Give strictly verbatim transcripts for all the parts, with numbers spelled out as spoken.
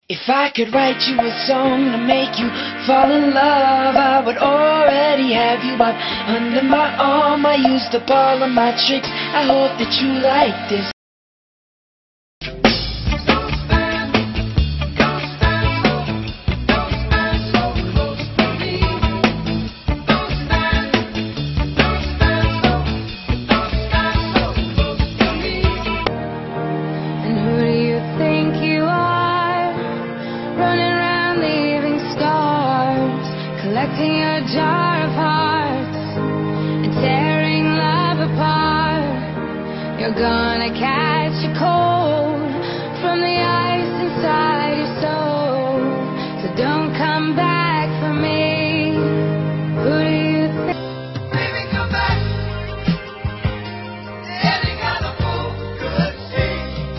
If I could write you a song to make you fall in love, I would already have you up under my arm. I used up all of my tricks. I hope that you like this. Collecting a jar of hearts and tearing love apart. You're gonna catch a cold from the ice inside your soul. So don't come back for me. Who do you think? Baby, come back. Any kind of fool could see.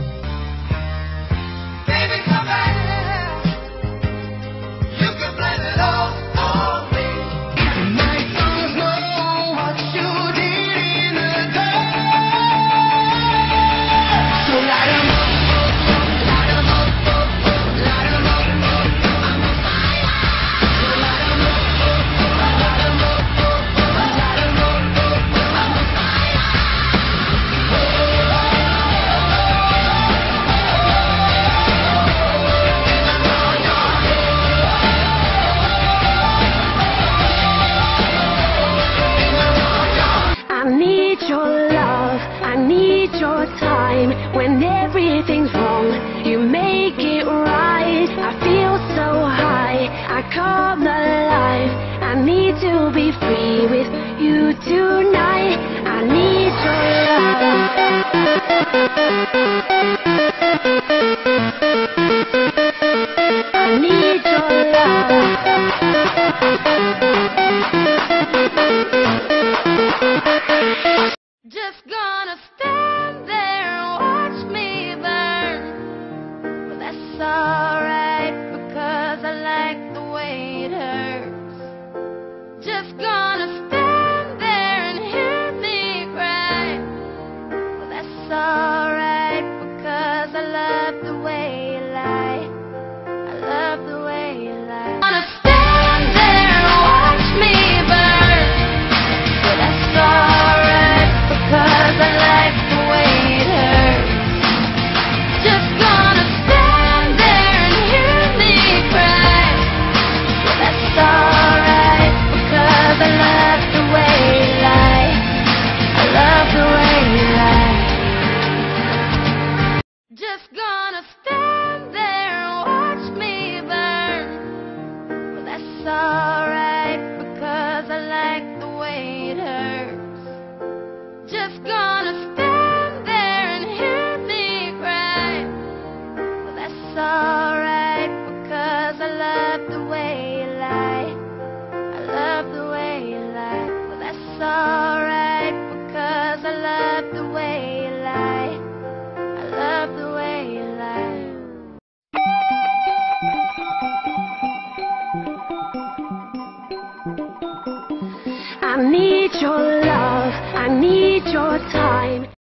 Baby, come back. You can blame it all. I need your love, I need your time. When everything's wrong, you make it right. I feel so high, I come alive. I need to be free with you tonight. I need your love. I need your love. Just gonna stand there and watch me burn. But that's alright, because I like the way it hurts. Just gonna stand there and hear me cry. But that's alright, because I love the way you lie. I love the way you lie. Gonna stand there and watch me burn. But that's alright, because I like the way it hurts. Just gonna stand there and hear me cry. Well, that's alright, because I love the way you lie. I love the way you lie. Just gonna stand there and watch me burn. Well, that's alright, because I like the way it hurts. Just gonna stand there and hear me cry. Well, that's alright, because I love the way you lie. I love the way you lie. Well, that's alright, because I love the way you lie. I love the way you lie. I need your love, I need your time.